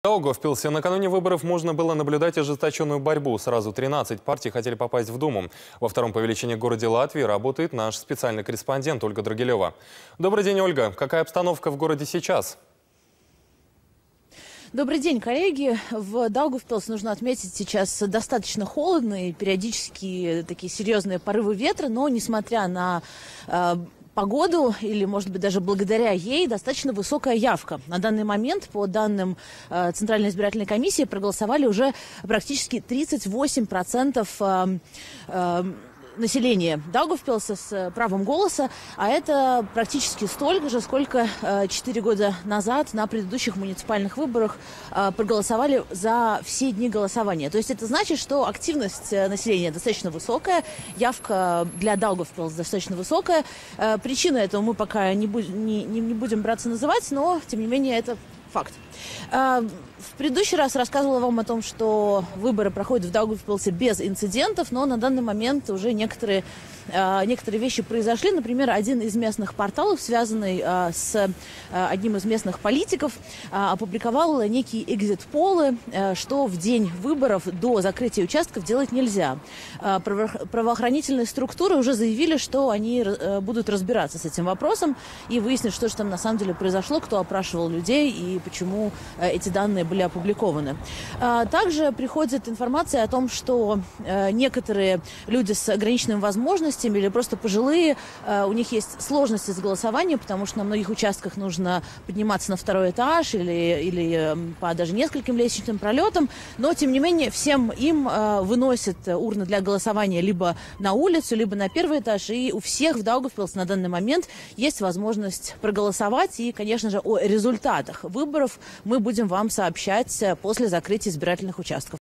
Даугавпилсе накануне выборов можно было наблюдать ожесточенную борьбу. Сразу 13 партий хотели попасть в Думу. Во втором по величине городе Латвии работает наш специальный корреспондент Ольга Драгилева. Добрый день, Ольга. Какая обстановка в городе сейчас? Добрый день, коллеги. В Даугавпилсе, нужно отметить, сейчас достаточно холодно и периодически такие серьезные порывы ветра, но несмотря на погоду, или, может быть, даже благодаря ей, достаточно высокая явка. На данный момент, по данным Центральной избирательной комиссии, проголосовали уже практически 38% населения Даугавпилса с правом голоса, а это практически столько же, сколько 4 года назад на предыдущих муниципальных выборах проголосовали за все дни голосования. То есть это значит, что активность населения достаточно высокая, явка для Даугавпилса достаточно высокая. Причины этого мы пока не будем браться называть, но, тем не менее, это факт. В предыдущий раз рассказывала вам о том, что выборы проходят в Даугавпилсе без инцидентов, но на данный момент уже некоторые вещи произошли. Например, один из местных порталов, связанный с одним из местных политиков, опубликовал некие экзит-полы, что в день выборов до закрытия участков делать нельзя. Правоохранительные структуры уже заявили, что они будут разбираться с этим вопросом и выяснить, что же там на самом деле произошло, кто опрашивал людей и почему эти данные были опубликованы. Также приходит информация о том, что некоторые люди с ограниченными возможностями или просто пожилые, у них есть сложности с голосованием, потому что на многих участках нужно подниматься на второй этаж или по даже нескольким лестничным пролетам, но тем не менее всем им выносят урны для голосования либо на улицу, либо на первый этаж, и у всех в Даугавпилсе на данный момент есть возможность проголосовать, и, конечно же, о результатах выборов мы будем вам сообщать после закрытия избирательных участков.